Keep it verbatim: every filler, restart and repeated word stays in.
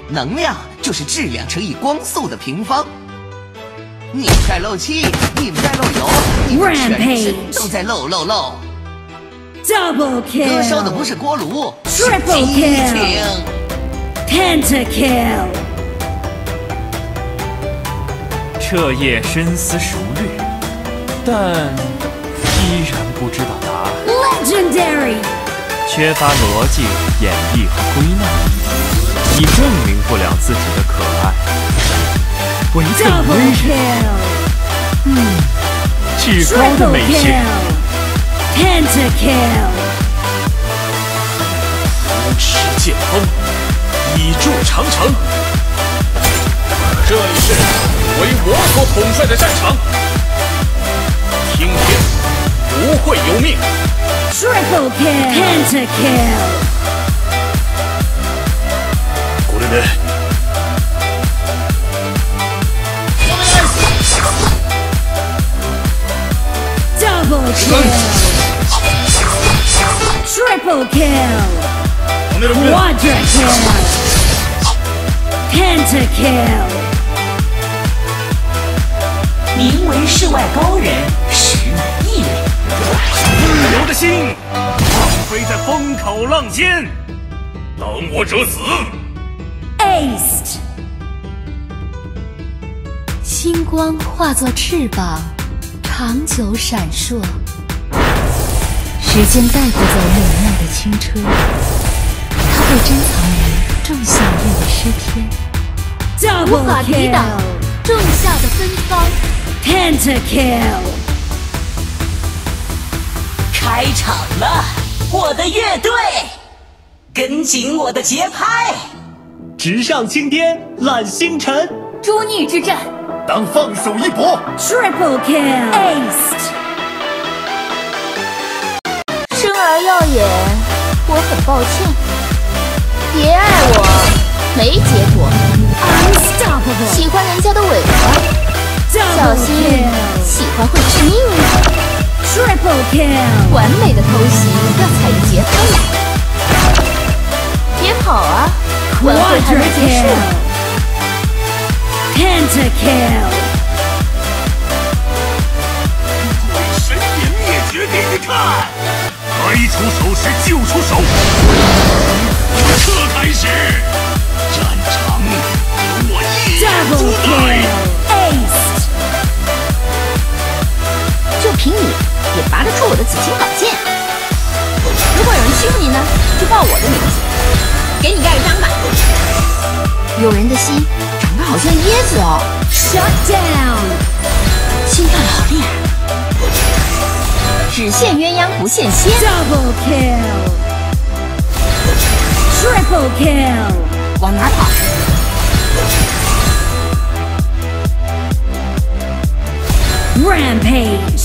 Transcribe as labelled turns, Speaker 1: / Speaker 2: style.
Speaker 1: 能量就是质量乘以光速的平方。你在漏气，你们在漏油，你们全身都在漏漏漏。
Speaker 2: Double kill！
Speaker 1: 哥烧的不是锅炉，是
Speaker 2: Triple
Speaker 1: 激情。
Speaker 2: Pentakill！
Speaker 3: 彻夜深思熟虑，但依然不知道答案。
Speaker 2: Legendary！
Speaker 3: 缺乏逻辑演绎和归纳，已证明不了自己的可爱。唯更威人，嗯，至高的美学。
Speaker 2: Pentakill！
Speaker 3: 无持剑锋，以筑长城。这一世为我所统帅的战场，听天不会有命。
Speaker 2: Triple kill! Pentakill!
Speaker 3: これで。
Speaker 2: Double kill! Triple kill! Quadra kill! Pentakill!
Speaker 4: 名为世外高人，实乃异类。
Speaker 3: 自由的心，放飞在风口浪尖，当我者死。
Speaker 2: Aced！
Speaker 5: 星光化作翅膀，长久闪烁。时间带不走美妙的青春，它被珍藏于仲夏夜的诗篇，无法抵挡仲夏的芬芳。
Speaker 2: Pentakill！
Speaker 4: 开场了，我的乐队，跟紧我的节拍，
Speaker 6: 直上青天，揽星辰。
Speaker 5: 诛逆之战，
Speaker 3: 当放手一搏。
Speaker 2: Triple kill! Aced！
Speaker 5: 生而耀眼，我很抱歉。别爱我，没结果。
Speaker 2: Unstoppable！
Speaker 5: 喜欢人家的尾巴。小心，喜欢会致命的。
Speaker 2: Triple kill！
Speaker 5: 完美的偷袭要踩着节拍来。别跑啊，晚会还没结束。
Speaker 2: Pentakill！
Speaker 3: 鬼神也灭绝给你看，该出手时就出手。此刻开始，战场由我一人
Speaker 2: Double
Speaker 3: 主宰。
Speaker 2: kill！Aced！
Speaker 5: 就凭你也拔得出我的紫青宝剑？如果有人欺负你呢，就报我的名字，给你盖个章吧。有人的心长得好像椰子哦。
Speaker 2: Shut down！
Speaker 5: 心跳得好厉害。只羡鸳鸯不羡仙。
Speaker 2: Double kill！ Triple kill！
Speaker 5: 往哪跑？
Speaker 2: Rampage！